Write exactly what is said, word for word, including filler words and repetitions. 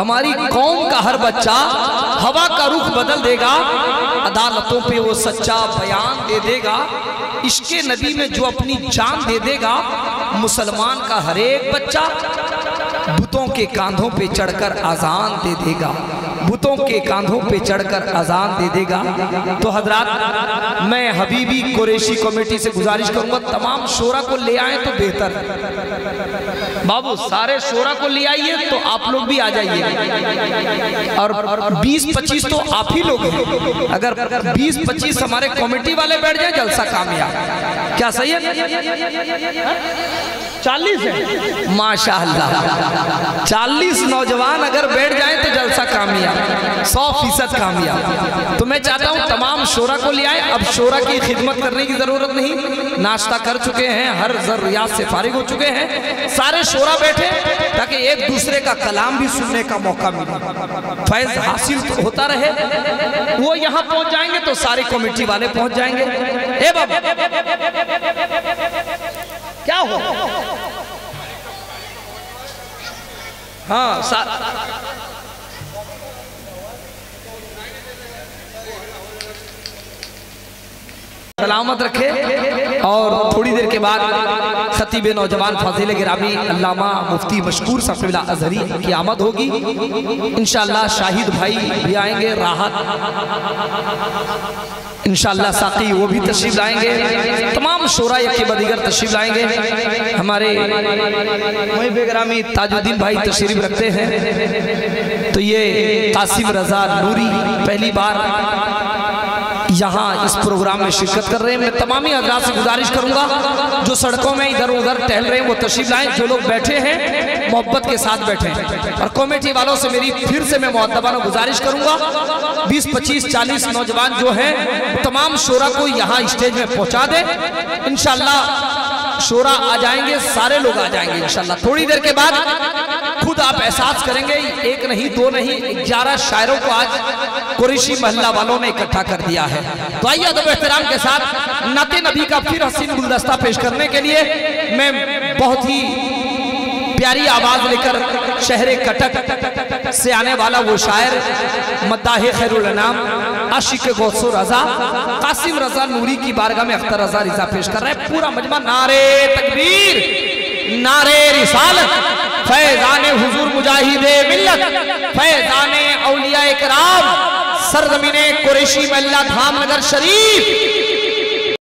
हमारी कौम का हर बच्चा हवा का रुख बदल देगा, अदालतों पे वो सच्चा बयान दे देगा। इश्के नबी में जो अपनी जान दे देगा, मुसलमान का हर एक बच्चा बुतों के कांधों पे चढ़कर अजान दे देगा, बुतों के कांधों पे चढ़कर अजान दे देगा। तो हजरात, मैं हबीबी कुरैशी कमेटी से गुजारिश करूंगा, तमाम शोरा को ले आए तो बेहतर है। बाबू सारे शोरा को ले आइए, तो आप लोग भी आ जाइए। और बीस पच्चीस तो आप ही लोग हैं। अगर बीस पच्चीस हमारे कमेटी वाले बैठ जाए, जलसा कामयाब। क्या सही है? चालीस है माशाअल्लाह। चालीस नौजवान अगर बैठ जाए तो जलसा कामयाब, सौ फीसद कामयाब। तो मैं चाहता हूँ तमाम शोरा को ले आए। अब शोरा की खिदमत करने की जरूरत नहीं, नाश्ता कर चुके हैं, हर जरूरियात से फारिग हो चुके हैं। सारे शोरा बैठे ताकि एक दूसरे का कलाम भी सुनने का मौका मिले, फैज हासिल तो होता रहे। वो यहाँ पहुंच जाएंगे तो सारे कमेटी वाले पहुंच जाएंगे। ए बाबा क्या हो? हाँ सा... सलामत रखे। और थोड़ी देर के बाद खतीब नौजवान फाजिल गिरामी अल्लामा मुफ्ती मशकूर सफीउल्लाह अजहरी की आमद होगी। इंशाअल्लाह शाहिद भाई भी आएंगे, राहत इंशाअल्लाह साकी वो भी तशरीफ लाएंगे, तमाम शोरा यके बदीगर तशरीफ लाएंगे। हमारे मुहिब गिरामी ताजुद्दीन भाई तशरीफ रखते हैं। तो ये कासिम रजा नूरी पहली बार यहाँ इस प्रोग्राम में शिरकत कर रहे हैं। मैं तमामी हज़रात से गुजारिश करूंगा जो सड़कों में इधर उधर टहल रहे हैं वो तशरीफ लाएं, जो लोग बैठे हैं मोहब्बत के साथ बैठे। और कमेटी वालों से मेरी फिर से मैं मुअद्दबाना गुजारिश करूंगा, बीस पच्चीस चालीस नौजवान जो हैं तमाम शोरा को यहाँ स्टेज में पहुँचा दें। इंशाअल्लाह शोरा आ जाएंगे, सारे लोग आ जाएंगे इंशाअल्लाह। थोड़ी देर के बाद खुद आप एहसास करेंगे, एक नहीं दो नहीं ग्यारह शायरों को आज कुरैशी महल्ला वालों ने इकट्ठा कर दिया है। तो आइए अदब एहतराम के साथ नाते नबी का फिर हसीन गुलदस्ता पेश करने के लिए मैं बहुत ही प्यारी आवाज लेकर शहर कटक से आने वाला वो शायर मद्दाह खैरुल अनाम आशिक गौसो रजा कासिम रजा नूरी की बारगाह में अख्तर रजा रिजा पेश कर रहे हैं। पूरा मजमा नारे तकबीर, नारे रिसालत, फैज़ाने हुजूर मुजाहिदे मिल्लत, फैज़ाने औलिया इकराम, सरज़मीने कुरैशी महल्ला धाम नगर शरीफ,